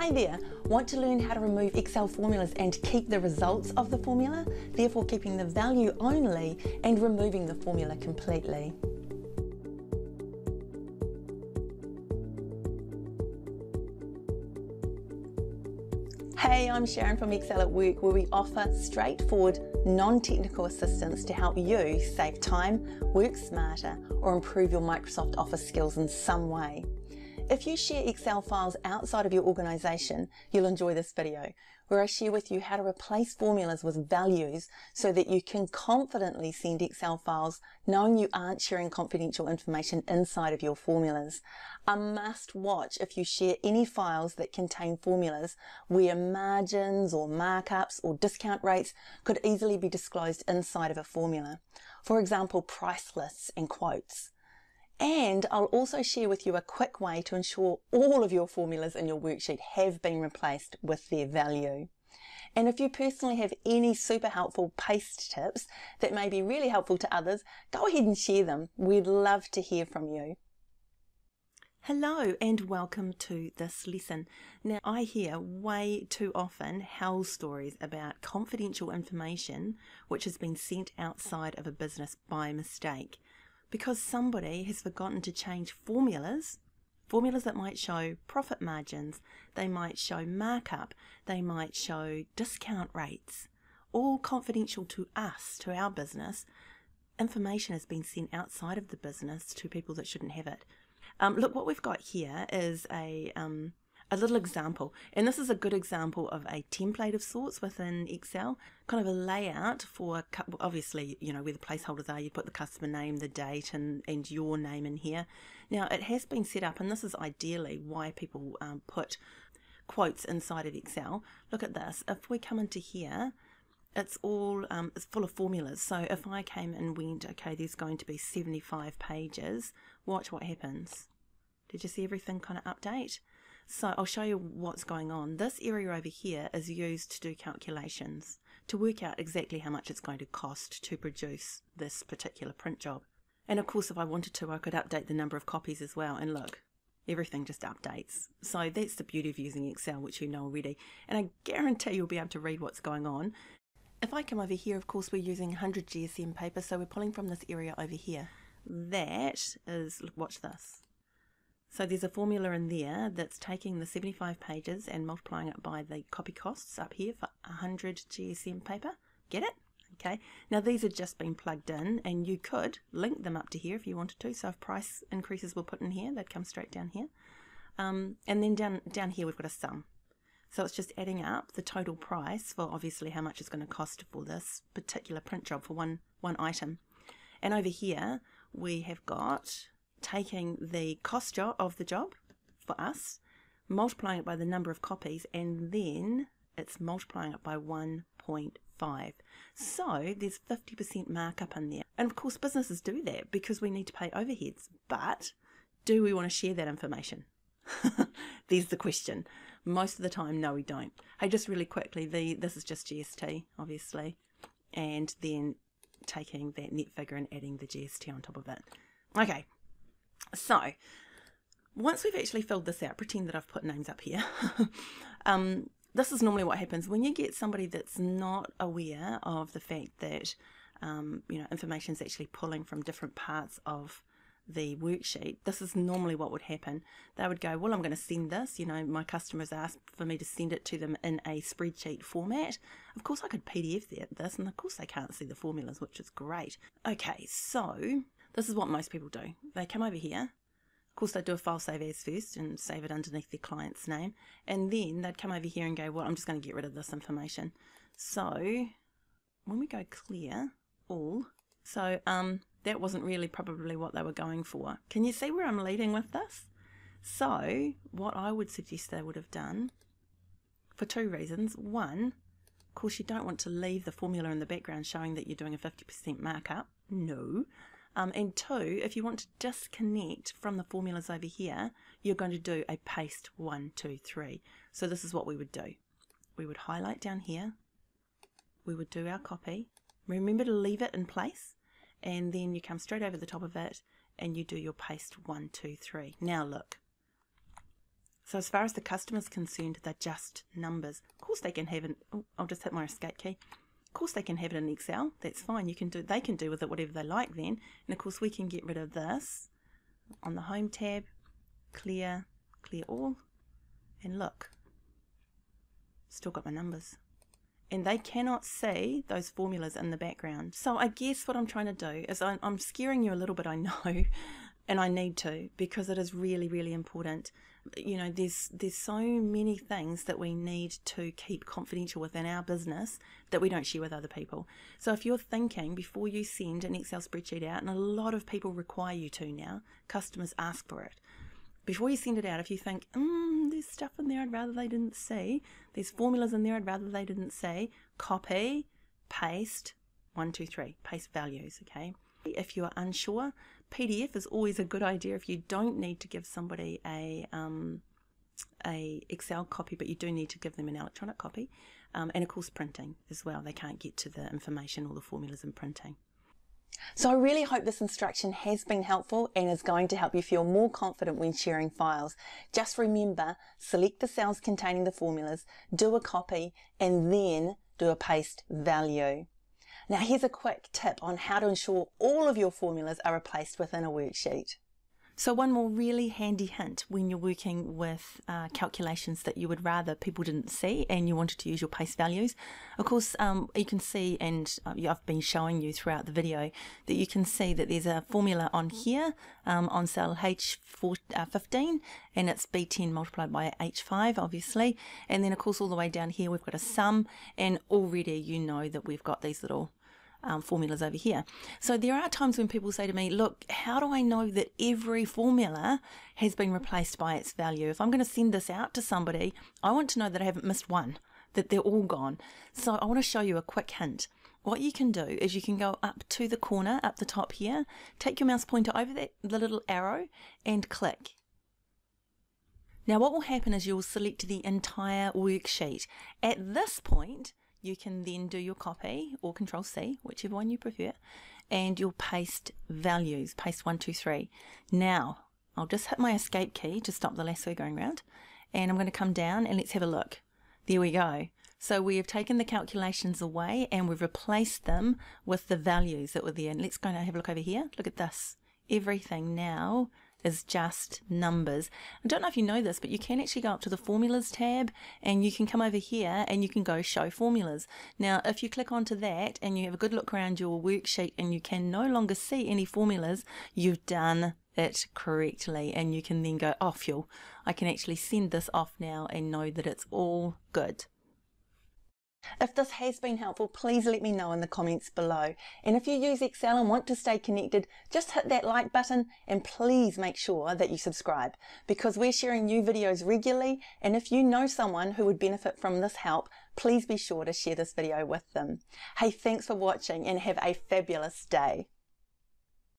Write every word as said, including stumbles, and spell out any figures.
Hi there! Want to learn how to remove Excel formulas and keep the results of the formula, therefore keeping the value only and removing the formula completely? Hey, I'm Sharon from Excel at Work, where we offer straightforward, non-technical assistance to help you save time, work smarter, or improve your Microsoft Office skills in some way. If you share Excel files outside of your organisation, you'll enjoy this video, where I share with you how to replace formulas with values so that you can confidently send Excel files knowing you aren't sharing confidential information inside of your formulas. A must watch if you share any files that contain formulas where margins or markups or discount rates could easily be disclosed inside of a formula. For example, price lists and quotes. And I'll also share with you a quick way to ensure all of your formulas in your worksheet have been replaced with their value. And if you personally have any super helpful paste tips that may be really helpful to others, go ahead and share them. We'd love to hear from you. Hello and welcome to this lesson. Now, I hear way too often hell stories about confidential information which has been sent outside of a business by mistake, because somebody has forgotten to change formulas, formulas that might show profit margins, they might show markup, they might show discount rates, all confidential to us, to our business. Information has been sent outside of the business to people that shouldn't have it. Um, look, what we've got here is a um, a little example, and this is a good example of a template of sorts within Excel, kind of a layout for, obviously, you know, where the placeholders are, you put the customer name, the date, and, and your name in here. Now, it has been set up, and this is ideally why people um, put quotes inside of Excel. Look at this. If we come into here, it's all um, it's full of formulas. So if I came and went, okay, there's going to be seventy-five pages, watch what happens. Did you see everything kind of update? So I'll show you what's going on. This area over here is used to do calculations, to work out exactly how much it's going to cost to produce this particular print job. And of course, if I wanted to, I could update the number of copies as well. And look, everything just updates. So that's the beauty of using Excel, which you know already. And I guarantee you'll be able to read what's going on. If I come over here, of course, we're using one hundred G S M paper, so we're pulling from this area over here. That is, watch this. So there's a formula in there that's taking the seventy-five pages and multiplying it by the copy costs up here for one hundred G S M paper. Get it? Okay. Now these have just been plugged in, and you could link them up to here if you wanted to. So if price increases were put in here, they'd come straight down here. Um, and then down, down here we've got a sum. So it's just adding up the total price for obviously how much it's going to cost for this particular print job for one, one item. And over here we have got taking the cost job of the job for us, multiplying it by the number of copies, and then it's multiplying it by one point five. So there's fifty percent markup in there. And of course businesses do that because we need to pay overheads. But do we want to share that information? There's the question. Most of the time, no, we don't. Hey, just really quickly, the this is just G S T, obviously, and then taking that net figure and adding the G S T on top of it. Okay, so once we've actually filled this out, pretend that I've put names up here. um, this is normally what happens when you get somebody that's not aware of the fact that um, you know, information is actually pulling from different parts of the worksheet. This is normally what would happen. They would go, well, I'm going to send this, you know, my customers asked for me to send it to them in a spreadsheet format. Of course I could P D F this, and of course they can't see the formulas, which is great. Okay, so this is what most people do. They come over here. Of course they do a file save as first and save it underneath their client's name, and then they'd come over here and go, well, I'm just going to get rid of this information. So when we go clear all, so um that wasn't really probably what they were going for. Can you see where I'm leading with this? So what I would suggest they would have done, for two reasons. One, of course you don't want to leave the formula in the background showing that you're doing a fifty percent markup. No. Um, and two, if you want to disconnect from the formulas over here, you're going to do a paste one, two, three. So this is what we would do. We would highlight down here. We would do our copy. Remember to leave it in place. And then you come straight over the top of it and you do your paste one, two, three. Now look, So as far as the customer's concerned, they're just numbers. Of course they can have an, oh, I'll just hit my escape key. Of course they can have it in Excel. That's fine. You can do, they can do with it whatever they like then. And of course we can get rid of this on the Home tab, clear, clear all, and look, still got my numbers. And they cannot see those formulas in the background. So I guess what I'm trying to do is I'm, I'm scaring you a little bit, I know, and I need to, because it is really, really important. You know, there's there's so many things that we need to keep confidential within our business that we don't share with other people. So if you're thinking before you send an Excel spreadsheet out, and a lot of people require you to now, customers ask for it. Before you send it out, if you think, mm, there's stuff in there I'd rather they didn't see, there's formulas in there I'd rather they didn't see, copy, paste, one, two, three, paste values, okay? If you are unsure, P D F is always a good idea if you don't need to give somebody a um, a Excel copy, but you do need to give them an electronic copy. Um, and of course printing as well. They can't get to the information or the formulas in printing. So I really hope this instruction has been helpful and is going to help you feel more confident when sharing files. Just remember, select the cells containing the formulas, do a copy, and then do a paste value. Now here's a quick tip on how to ensure all of your formulas are replaced within a worksheet. So one more really handy hint when you're working with uh, calculations that you would rather people didn't see and you wanted to use your paste values. Of course, um, you can see, and uh, I've been showing you throughout the video, that you can see that there's a formula on here um, on cell H fifteen, and it's B ten multiplied by H five, obviously. And then, of course, all the way down here, we've got a sum, and already you know that we've got these little Um, formulas over here. So there are times when people say to me, look, how do I know that every formula has been replaced by its value? If I'm going to send this out to somebody, I want to know that I haven't missed one, that they're all gone. So I want to show you a quick hint. What you can do is you can go up to the corner, up the top here, take your mouse pointer over that, the little arrow, and click. Now what will happen is you'll select the entire worksheet. At this point, you can then do your copy or control C, whichever one you prefer, and you'll paste values, paste one, two, three. Now, I'll just hit my escape key to stop the lasso going round, and I'm going to come down and let's have a look. There we go. So we have taken the calculations away and we've replaced them with the values that were there. And let's go and have a look over here. Look at this. Everything now is just numbers. I don't know if you know this, but you can actually go up to the formulas tab and you can come over here and you can go show formulas. Now if you click onto that and you have a good look around your worksheet and you can no longer see any formulas, you've done it correctly, and you can then go, oh phew, I can actually send this off now and know that it's all good. If this has been helpful, please let me know in the comments below. And if you use Excel and want to stay connected, just hit that like button and please make sure that you subscribe, because we're sharing new videos regularly, and if you know someone who would benefit from this help, please be sure to share this video with them. Hey, thanks for watching and have a fabulous day.